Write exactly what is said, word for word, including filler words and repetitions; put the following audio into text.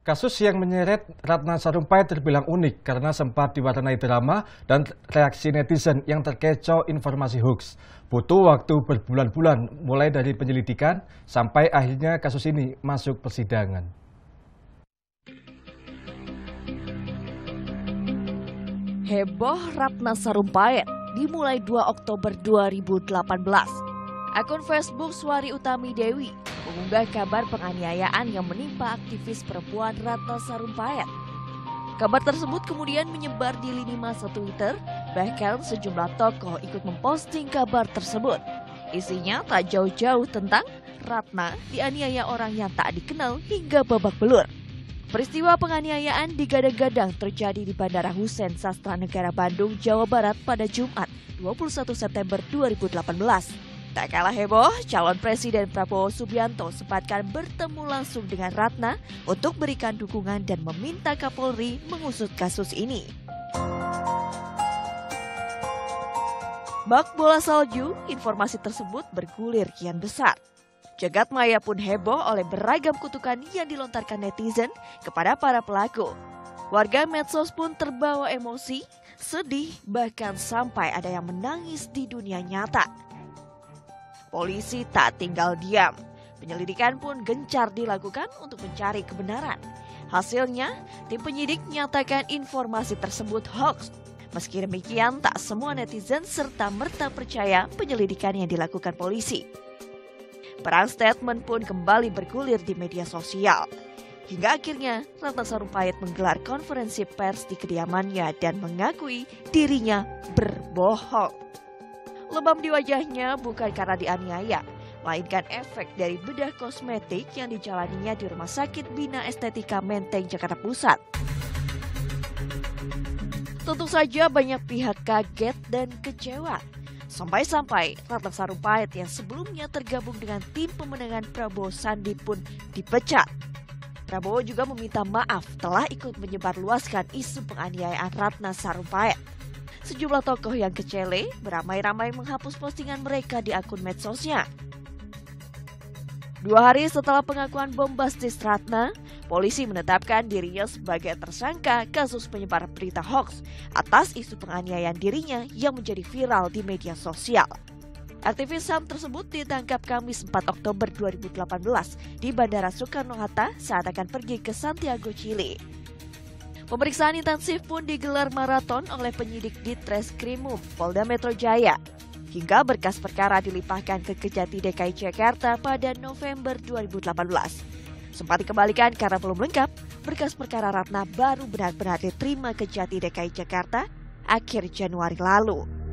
Kasus yang menyeret Ratna Sarumpait terbilang unik karena sempat diwarnai drama dan reaksi netizen yang terkecoh informasi hoax. Butuh waktu berbulan-bulan mulai dari penyelidikan sampai akhirnya kasus ini masuk persidangan. Heboh Ratna Sarumpait dimulai dua Oktober dua ribu delapan belas. Akun Facebook Suari Utami Dewi mengunggah kabar penganiayaan yang menimpa aktivis perempuan Ratna Sarumpait. Kabar tersebut kemudian menyebar di lini masa Twitter, bahkan sejumlah tokoh ikut memposting kabar tersebut. Isinya tak jauh-jauh tentang Ratna dianiaya orang yang tak dikenal hingga babak belur. Peristiwa penganiayaan digadang-gadang terjadi di Bandara Husein Sastra Negara Bandung, Jawa Barat pada Jumat dua puluh satu September dua ribu delapan belas. Tak kalah heboh, calon Presiden Prabowo Subianto sempatkan bertemu langsung dengan Ratna untuk berikan dukungan dan meminta Kapolri mengusut kasus ini. Bak bola salju, informasi tersebut bergulir kian besar. Jagat maya pun heboh oleh beragam kutukan yang dilontarkan netizen kepada para pelaku. Warga medsos pun terbawa emosi, sedih, bahkan sampai ada yang menangis di dunia nyata. Polisi tak tinggal diam. Penyelidikan pun gencar dilakukan untuk mencari kebenaran. Hasilnya, tim penyidik menyatakan informasi tersebut hoax. Meski demikian, tak semua netizen serta-merta percaya penyelidikan yang dilakukan polisi. Perang statement pun kembali bergulir di media sosial. Hingga akhirnya, Ratna Sarumpait menggelar konferensi pers di kediamannya dan mengakui dirinya berbohong. Lebam di wajahnya bukan karena dianiaya, melainkan efek dari bedah kosmetik yang dijalaninya di Rumah Sakit Bina Estetika Menteng, Jakarta Pusat. Tentu saja banyak pihak kaget dan kecewa. Sampai-sampai Ratna Sarumpait yang sebelumnya tergabung dengan tim pemenangan Prabowo Sandi pun dipecat. Prabowo juga meminta maaf telah ikut menyebarluaskan isu penganiayaan Ratna Sarumpait. Sejumlah tokoh yang kecele beramai-ramai menghapus postingan mereka di akun medsosnya. Dua hari setelah pengakuan bombastis Ratna, polisi menetapkan dirinya sebagai tersangka kasus penyebar berita hoax atas isu penganiayaan dirinya yang menjadi viral di media sosial. Aktivis H A M tersebut ditangkap Kamis empat Oktober dua ribu delapan belas di Bandara Soekarno-Hatta saat akan pergi ke Santiago, Chili. Pemeriksaan intensif pun digelar maraton oleh penyidik Ditreskrimum Polda Metro Jaya. Hingga berkas perkara dilimpahkan ke Kejati D K I Jakarta pada November dua ribu delapan belas. Sempat dikembalikan karena belum lengkap, berkas perkara Ratna baru benar-benar diterima Kejati D K I Jakarta akhir Januari lalu.